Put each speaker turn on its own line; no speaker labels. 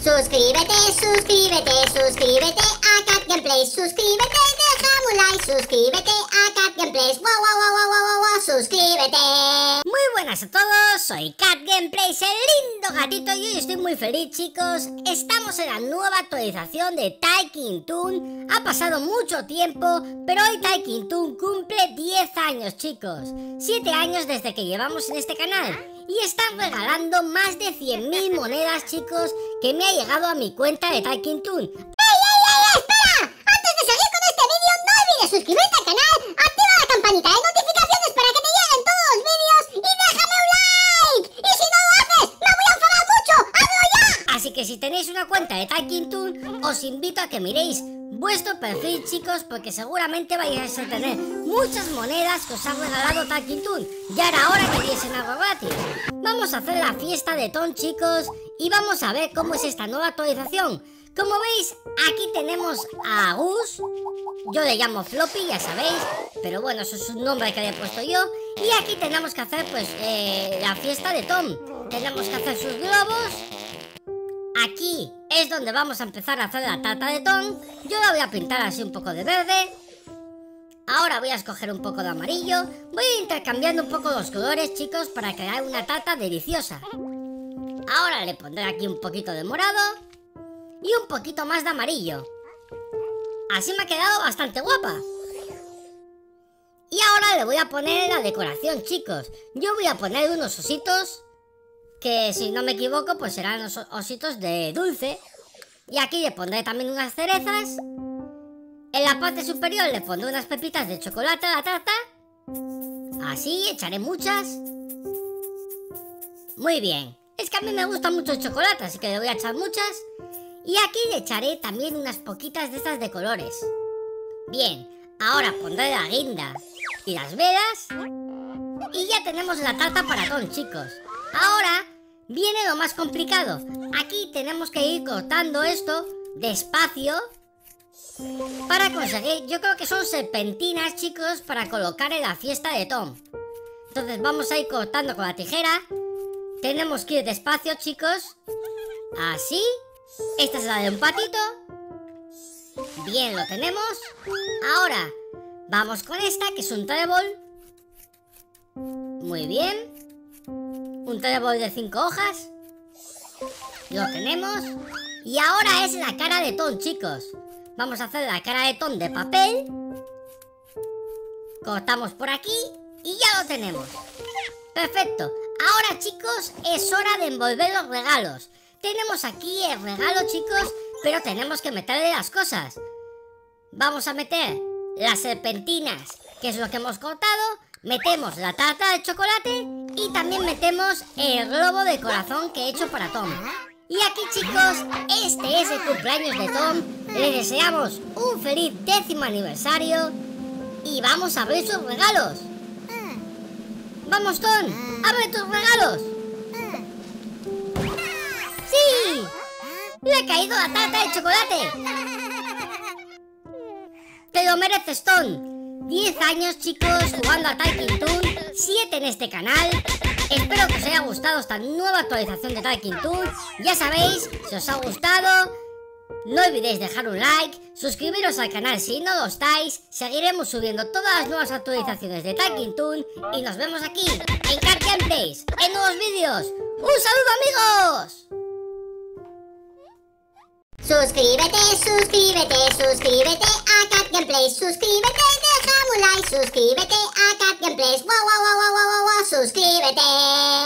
Suscríbete, suscríbete, suscríbete a Cat Gameplays. Suscríbete, déjame un like. Suscríbete a Cat Gameplays. Wow, wow, wow, wow, wow, wow, suscríbete.
Muy buenas a todos, soy Cat Gameplays, el lindo gatito, y hoy estoy muy feliz, chicos. Estamos en la nueva actualización de Talking Toon. Ha pasado mucho tiempo, pero hoy Talking Toon cumple 10 años, chicos. 7 años desde que llevamos en este canal. Y están regalando más de 100.000 monedas, chicos, que me ha llegado a mi cuenta de Talking Toon.
¡Ey, espera! Antes de seguir con este vídeo, no olvides suscribirte al canal, activa la campanita de notificaciones para que te lleguen todos los vídeos y déjame un like. Y si no lo haces, me voy a enfadar mucho. ¡Hazlo ya!
Así que si tenéis una cuenta de Talking Toon, os invito a que miréis vuestro perfil, chicos, porque seguramente vais a tener muchas monedas que os ha regalado Talking Toon. Ya era hora que diesen algo gratis. Vamos a hacer la fiesta de Tom, chicos, y vamos a ver cómo es esta nueva actualización. Como veis, aquí tenemos a Gus. Yo le llamo Floppy, ya sabéis, pero bueno, eso es un nombre que le he puesto yo. Y aquí tenemos que hacer, pues, la fiesta de Tom. Tenemos que hacer sus globos. Aquí es donde vamos a empezar a hacer la tarta de Tom. Yo la voy a pintar así un poco de verde. Ahora voy a escoger un poco de amarillo. Voy a ir intercambiando un poco los colores, chicos, para crear una tarta deliciosa. Ahora le pondré aquí un poquito de morado y un poquito más de amarillo. Así me ha quedado bastante guapa. Y ahora le voy a poner la decoración, chicos. Yo voy a poner unos ositos, que si no me equivoco, pues serán los ositos de dulce. Y aquí le pondré también unas cerezas. En la parte superior le pondré unas pepitas de chocolate a la tarta. Así, echaré muchas. Muy bien. Es que a mí me gusta mucho el chocolate, así que le voy a echar muchas. Y aquí le echaré también unas poquitas de estas de colores. Bien, ahora pondré la guinda y las velas. Y ya tenemos la tarta para Tom, chicos. Ahora viene lo más complicado. Aquí tenemos que ir cortando esto despacio para conseguir, yo creo que son serpentinas, chicos, para colocar en la fiesta de Tom. Entonces vamos a ir cortando con la tijera. Tenemos que ir despacio, chicos. Así. Esta es la de un patito. Bien, lo tenemos. Ahora vamos con esta, que es un trébol. Muy bien. Un trébol de 5 hojas. Lo tenemos. Y ahora es la cara de Tom, chicos. Vamos a hacer la cara de Tom de papel. Cortamos por aquí y ya lo tenemos. Perfecto. Ahora, chicos, es hora de envolver los regalos. Tenemos aquí el regalo, chicos, pero tenemos que meterle las cosas. Vamos a meter las serpentinas, que es lo que hemos cortado. Metemos la tarta de chocolate y también metemos el globo de corazón que he hecho para Tom. Y aquí, chicos, este es el cumpleaños de Tom. Le deseamos un feliz 10º aniversario y vamos a abrir sus regalos. Vamos, Tom, abre tus regalos. ¡Sí! ¡Le ha caído la tarta de chocolate! ¡Te lo mereces, Tom! 10 años, chicos, jugando a Talking Toon, 7 en este canal. Espero que os haya gustado esta nueva actualización de Talking Toon. Ya sabéis, si os ha gustado, no olvidéis dejar un like, suscribiros al canal si no lo estáis. Seguiremos subiendo todas las nuevas actualizaciones de Talking Toon y nos vemos aquí, en Cat Gameplays, en nuevos vídeos. ¡Un saludo, amigos!
Suscríbete, suscríbete, suscríbete a Cat Gameplays. Suscríbete, déjame un like. Suscríbete a Cat Gameplays. Wow, wow, wow, wow, wow, wow, suscríbete.